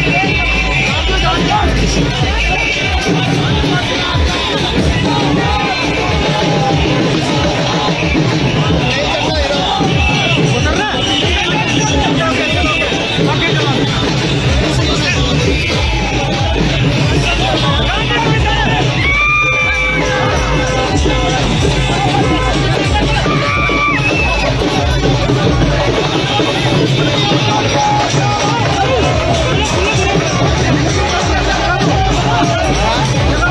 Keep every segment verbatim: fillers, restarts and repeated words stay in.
Come on.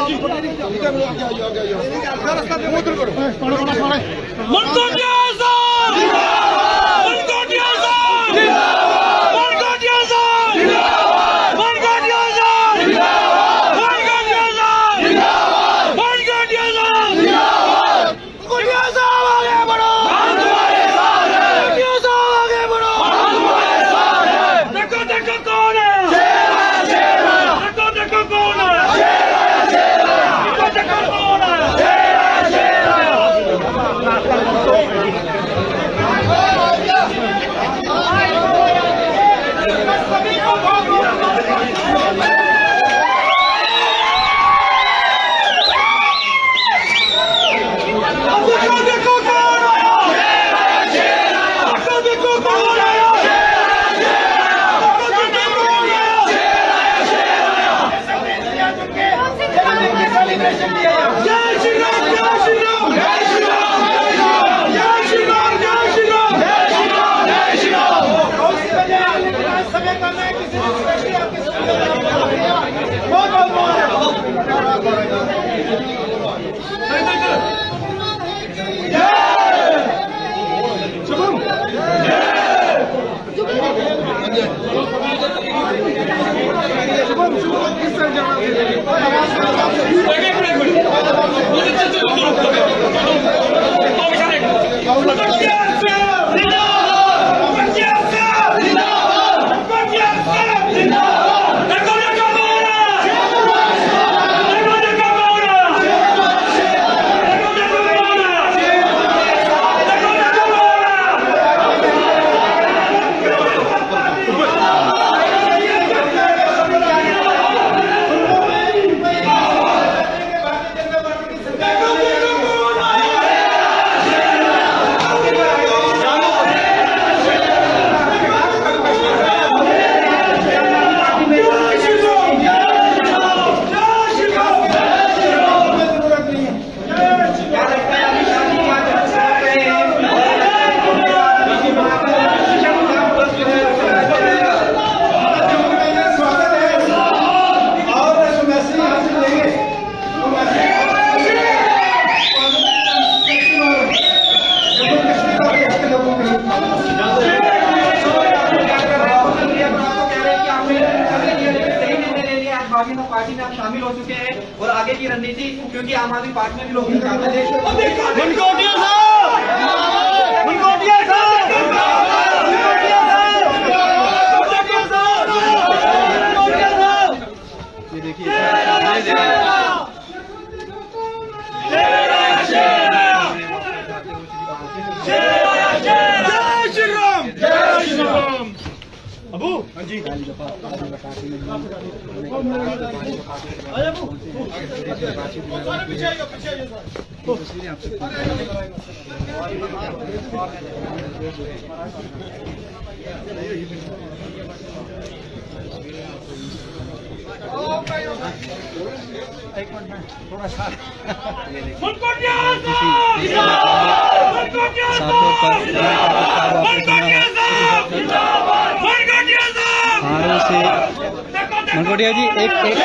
Party में आप शामिल हो चुके हैं और आगे की रणनीति, क्योंकि आम आदमी पार्टी में भी लोग चाहते थे। मनकोटिया साहब, मनकोटिया साहब, ये देखिए अबू जी एक मिनट में थोड़ा सा मनकोटिया जी एक एक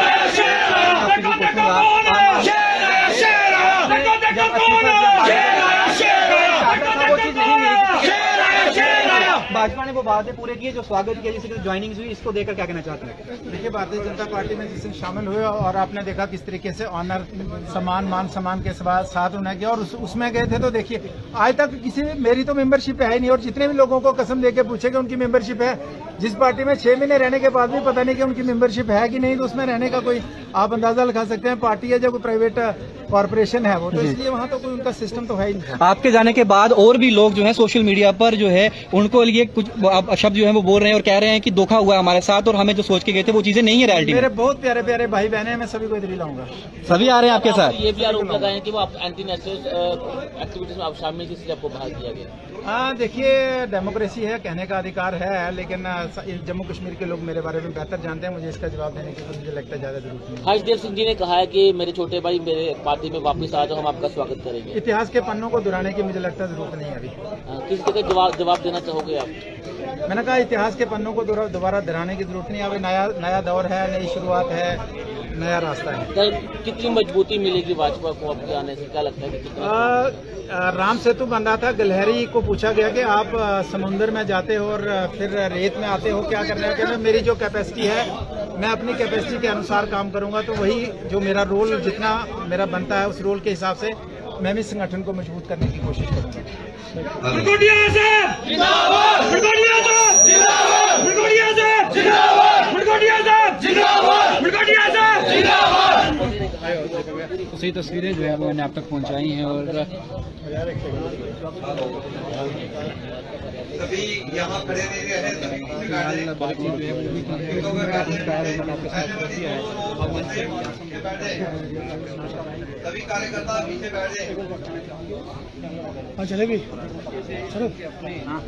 भाजपा ने वो बातें पूरे किए जो स्वागत किया, जिससे ज्वाइनिंग हुई, इसको देखकर क्या कहना चाहते हैं? देखिए, भारतीय जनता पार्टी में जिससे शामिल हुए और आपने देखा किस तरीके से ऑनर सम्मान मान सम्मान के साथ उन्हें किया और उस, उसमें गए थे। तो देखिए आज तक किसी मेरी तो मेंबरशिप है ही नहीं और जितने भी लोगों को कसम देके पूछे कि उनकी मेंबरशिप है, जिस पार्टी में छह महीने रहने के बाद भी पता नहीं कि उनकी मेंबरशिप है कि नहीं, तो उसमें रहने का कोई आप अंदाजा लगा सकते हैं। पार्टी है जो कोई प्राइवेट कॉर्पोरेशन है वो, तो इसलिए वहाँ तो कोई उनका सिस्टम तो है ही नहीं। आपके जाने के बाद और भी लोग जो है सोशल मीडिया पर जो है उनको लिए कुछ शब्द जो है वो बोल रहे हैं और कह रहे हैं कि धोखा हुआ हमारे साथ और हमें जो सोच के गए थे वो चीजें नहीं है रियलिटी। मेरे बहुत प्यारे प्यारे भाई बहने हैं, मैं सभी को इधर ही लाऊंगा। सभी आ रहे हैं आपके साथ। ये भी आरोप लगाए कि वो आप एंटी नेशनल एक्टिविटीज में आप शामिल, इसलिए आपको बाहर किया गया। हाँ देखिए, डेमोक्रेसी है, कहने का अधिकार है, लेकिन जम्मू कश्मीर के लोग मेरे बारे में बेहतर जानते हैं, मुझे इसका जवाब देने की मुझे लगता है ज्यादा जरूरत नहीं। हर्षदेव सिंह जी ने कहा है कि मेरे छोटे भाई मेरे पार्टी में वापस आ जाओ, हम आपका स्वागत करेंगे। इतिहास के पन्नों को दोहराने की मुझे लगता है जरूरत नहीं है अभी। किस तरह जवाब जवाब देना चाहोगे आप? मैंने कहा इतिहास के पन्नों को दोबारा दोहराने की जरूरत नहीं है। अभी नया नया दौर है, नई शुरुआत है, नया रास्ता है। सर कितनी मजबूती मिलेगी भाजपा को अब आने से, क्या लगता है कि कितना? आ, राम सेतु बंधा था, गिलहरी को पूछा गया कि आप समुद्र में जाते हो और फिर रेत में आते हो, क्या करना है? कहना मेरी जो कैपेसिटी है मैं अपनी कैपेसिटी के अनुसार काम करूंगा, तो वही जो मेरा रोल जितना मेरा बनता है उस रोल के हिसाब से मैं भी संगठन को मजबूत करने की कोशिश करूंगा। सही तस्वीरें जो है वो मैंने आप तक पहुंचाई हैं और सभी यहाँ खड़े नहीं रहे, सभी पीछे बैठे। बातचीत जो है वो भी की है, मैंने आपके साथ कर दिया है। सभी कार्यकर्ता पीछे बैठे। हाँ चलेगी, चलो। हाँ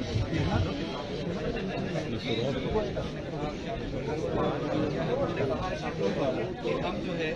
हम जो है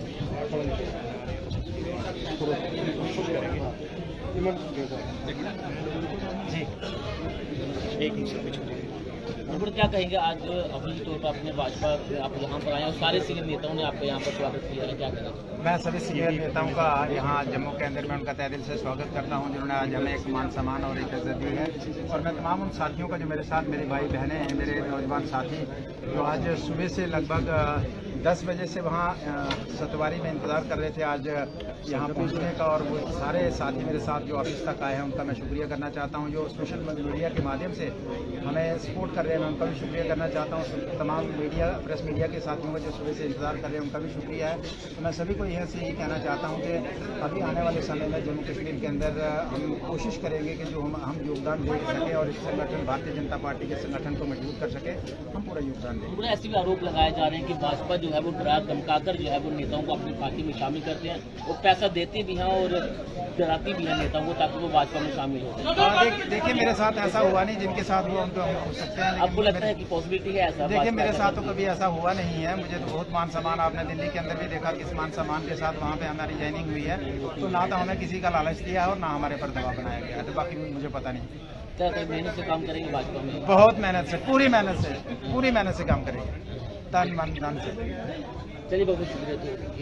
जी तो क्या कहेंगे आज अभी तो अपने भाजपा आप यहाँ पर आए और सारे सीनियर नेताओं ने आपका यहाँ पर स्वागत किया है, क्या कहेंगे? मैं सभी सीनियर नेताओं का यहाँ जम्मू के अंदर में उनका तहे दिल से स्वागत करता हूँ, जिन्होंने आज हमें एक मान सम्मान और एक इज्जत दी है। और मैं तमाम उन साथियों का जो मेरे साथ मेरे भाई बहनें हैं, मेरे नौजवान साथी जो आज सुबह से लगभग दस बजे से वहाँ सतवारी में इंतज़ार कर रहे थे आज यहाँ पहुँचने का, और वो सारे साथी मेरे साथ जो ऑफिस तक आए हैं उनका मैं शुक्रिया करना चाहता हूँ। जो सोशल मीडिया के माध्यम से हमें सपोर्ट कर रहे हैं मैं उनका भी शुक्रिया करना चाहता हूँ। तमाम मीडिया प्रेस मीडिया के साथियों का जो सुबह से इंतजार कर रहे हैं उनका भी शुक्रिया है। तो मैं सभी को यह से यही कहना चाहता हूँ कि अभी आने वाले समय में जम्मू कश्मीर के अंदर हम कोशिश करेंगे कि जो हम हम योगदान दे सकें और इस संगठन भारतीय जनता पार्टी के संगठन को मजबूत कर सके, हम पूरा योगदान दें। ऐसे भी आरोप लगाए जा रहे हैं कि भाजपा जो है वो डरा धमकाकर जो है वो नेताओं को अपनी पार्टी में शामिल करते हैं, वो पैसा देते भी हैं और डराती भी है नेताओं को ताकि वो भाजपा में शामिल हो जाए। देखिए मेरे साथ ऐसा हुआ नहीं, जिनके साथ हुआ उनको हम पूछ सकते हैं। आपको लगता है कि पॉसिबिलिटी है ऐसा? देखिए मेरे साथ तो कभी ऐसा हुआ नहीं है। मुझे तो बहुत मान सम्मान, आपने दिल्ली के अंदर भी देखा किस मान सम्मान के साथ वहाँ पे हमारी ज्वाइनिंग हुई है। तो ना तो हमें किसी का लालच दिया है और ना हमारे पर दबाव बनाया गया है, तो बाकी मुझे पता नहीं। क्या मेहनत से काम करेंगे भाजपा में? बहुत मेहनत से, पूरी मेहनत से, पूरी मेहनत से काम करेंगे, तन मन धन से। चलिए बहुत शुक्रिया।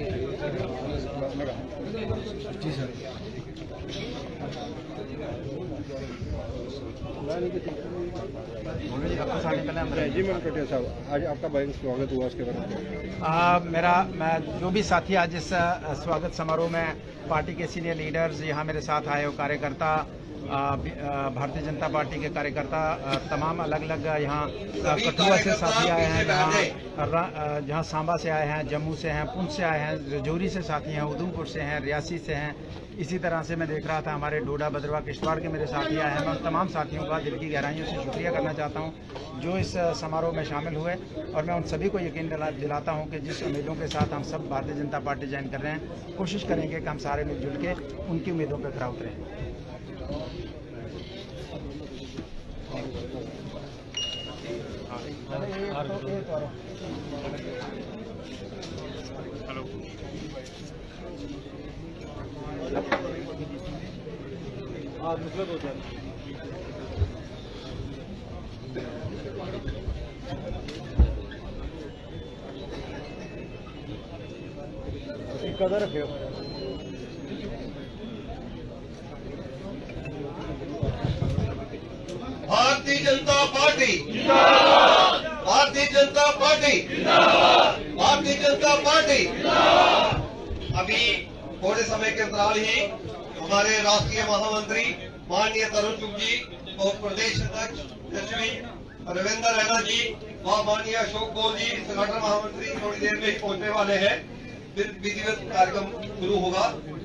जी सर। जी मनकोटिया साहब, आज आपका बहुत स्वागत हुआ, उसके बारे में मेरा मैं जो भी साथी आज इस स्वागत समारोह में पार्टी के सीनियर लीडर्स यहाँ मेरे साथ आए हो, कार्यकर्ता भारतीय जनता पार्टी के कार्यकर्ता तमाम अलग अलग यहाँ कठुआ से साथी आए हैं, जहाँ जहाँ सांबा से आए हैं, जम्मू से हैं, पुंछ से आए हैं, रजौरी से साथी हैं, उधमपुर से हैं, रियासी से हैं। इसी तरह से मैं देख रहा था हमारे डोडा भद्रवा किश्तवाड़ के मेरे साथी आए हैं। मैं तमाम साथियों का दिल की गहराइयों से शुक्रिया करना चाहता हूँ जो इस समारोह में शामिल हुए, और मैं उन सभी को यकीन दिलाता हूँ कि जिस उम्मीदों के साथ हम सब भारतीय जनता पार्टी ज्वाइन कर रहे हैं, कोशिश करेंगे कि हम सारे मिलजुल के उनकी उम्मीदों पर खरा उतरें। कदर रखियो। Bharatiya Janata party, Bharatiya Janata party, Bharatiya Janata party. अभी थोड़े समय के अंतराल ही हमारे राष्ट्रीय महामंत्री माननीय तरुण चुग जी और प्रदेश अध्यक्ष लक्ष्मी रविंद्र रैना जी व माननीय अशोक गौर जी संगठन महामंत्री थोड़ी देर में ही पहुंचने वाले हैं। फिर विधिवत कार्यक्रम शुरू होगा।